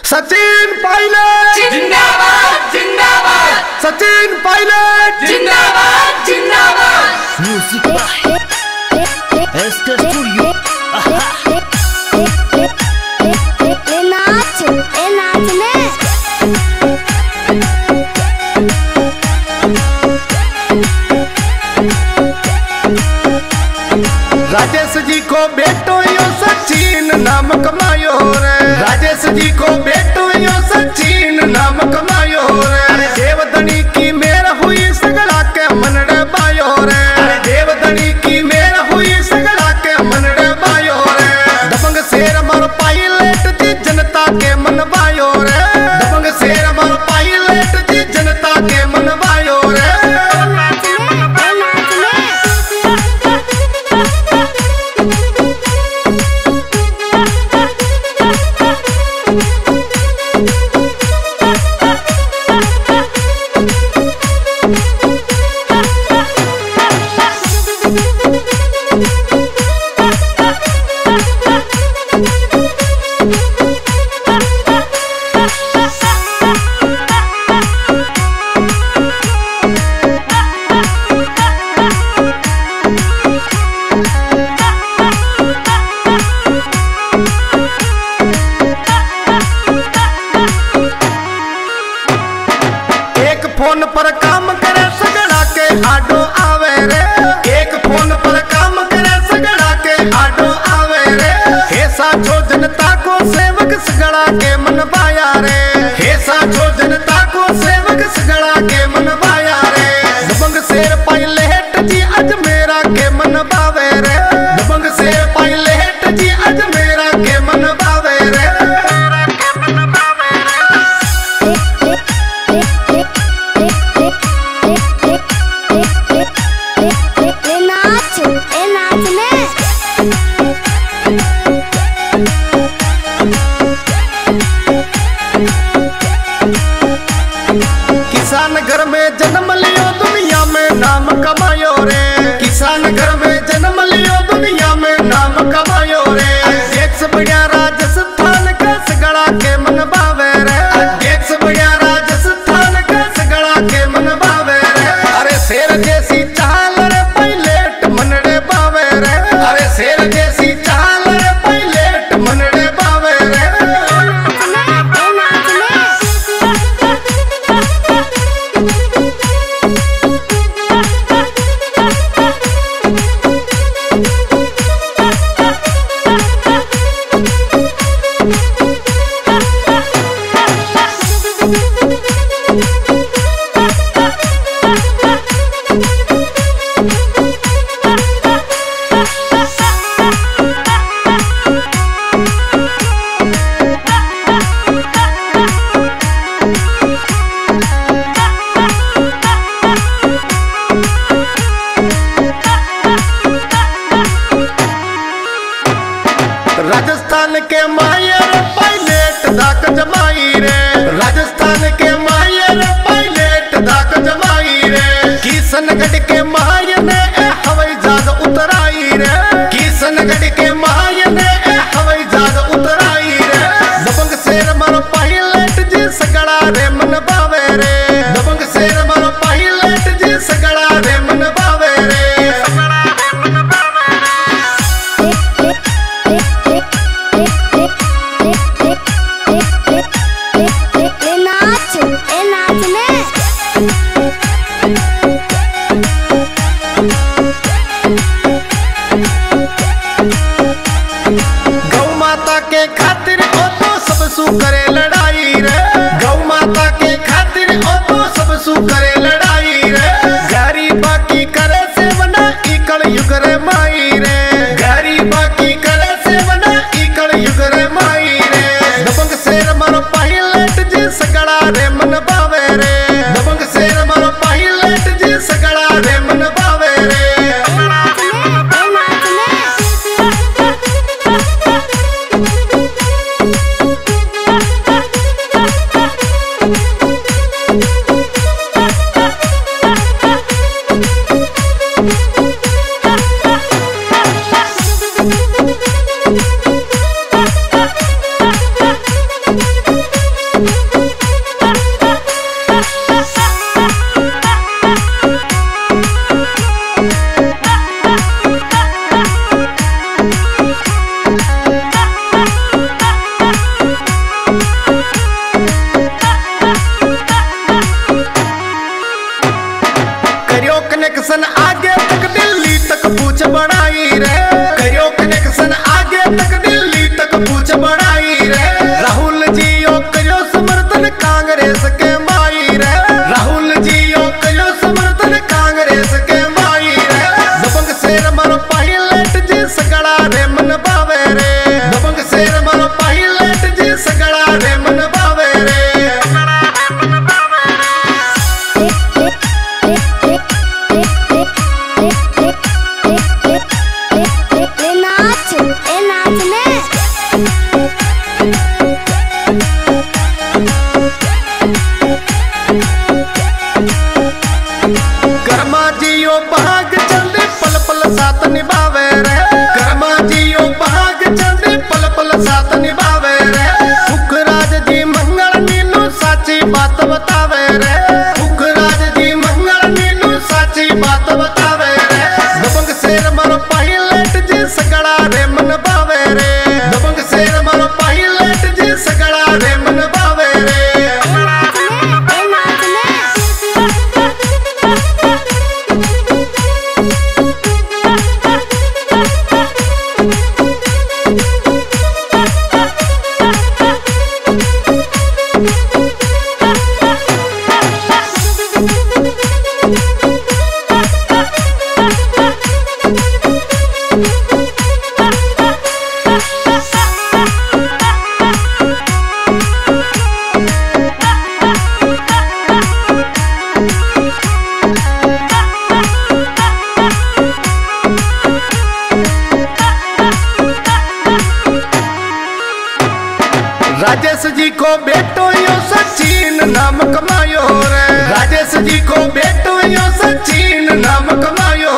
सचिन पायलट जिंदाबाद जिंदाबाद, सचिन पायलट जिंदाबाद जिंदाबाद। म्यूजिक एस्टर स्टूडियो। नाच ले राजेश जी को बेटो यो सचिन नाम कमायो रे। राजेश जी को बेटो यो सचिन नाम कमायो रे। अरे देवधनी की मेर हुई सगड़ा के मनड़े बायो रे। अरे देवधनी की मेर हुई सगड़ा के मनड़े बायो रे। दबंग शेर मर पायलट जी जनता के मन बायो रे। दबंग शेर मर पायलट जी जनता के मन बायो रे। फोन पर काम करे सगड़ा के आडो आवे रे। एक फोन पर काम करे सगड़ा के आडो आवे रे। ऐसा जो जनता को सेवक सगड़ा के मन बाया रे। ऐसा जो जनता को सेवक सगड़ा के मन बाया रे। दबंग शेर पायलट जी अज मेरा के मन बावे रे। दबंग शेर पायलट जी अज मेरा के मन बावे रे। किसान घर में जन्म लियो दुनिया में नाम कमायो रे। किसान घर में जन्म लियो दुनिया में नाम कमायो रे। एक से बढ़िया राजस्थान का सगड़ा के मन बावे रे। एक से बढ़िया राजस्थान का सगड़ा के मन बावे रे। अरे शेर जैसी चाल रे पायलट मनड़े बावे रे। अरे शेर जैसी चाल रे पायलट मनड़े बावे रे। राजस्थान के मायर पायलट दाक जमाई रे। राजस्थान के मायर पायलट दाक जमाई रे। किशनगढ़ के मायर ने हवाई जहाज उतराई रे। किशनगढ़ के मायर ने हवाई जहाज उतराई रे। दबंग शेर मर पायलट जी सगड़ा रे मन बावे रे। दबंग शेर मर पायलट जी सगड़ा रे मन बावे रे। गौ माता के खातिर ओ तो सब सू करे लड़ाई रे। गौ माता के खातिर ओ तो सब सू करे लड़ाई रे। गरीबा की करे सेवना इकड़ युग रे माई रे। गरीबा की करे सेवना इकड़ युग रे माई रे। दबंग शेर मर पायलट जी सगड़ा रे मन बावे रे। दबंग शेर मर पायलट जी सगड़ा रे मन बावे रे। राजेश जी को बेटो यो सचिन नाम कमायो रे, राजेश जी को बेटो यो सचिन नाम कमायो।